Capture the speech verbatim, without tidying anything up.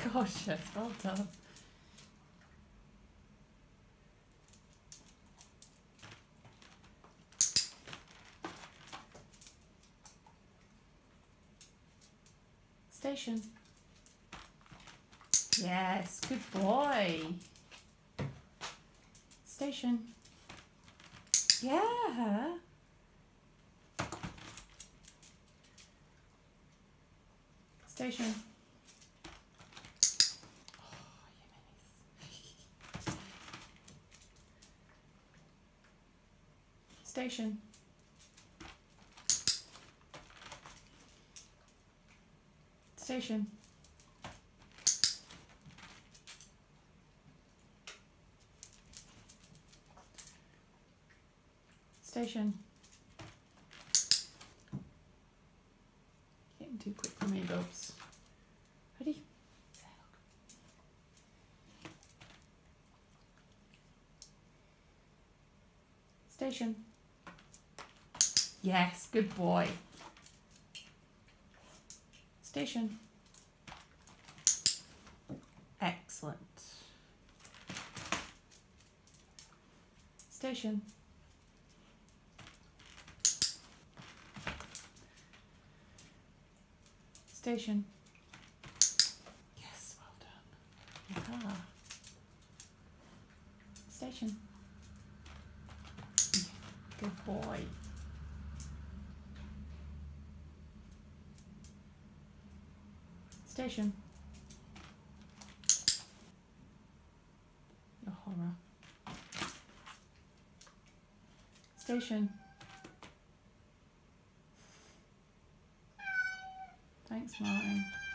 Gorgeous. Well done. Station. Yes, good boy. Station. Yeah. Station. Oh, yes. Station. Station. Station. Getting too quick for me, Bobs. Ready? Station. Yes, good boy. Station. Excellent. Station. Station. Yes, well done. Ah. Station. Good boy. Station. Your horror. Station. Thanks, Martin.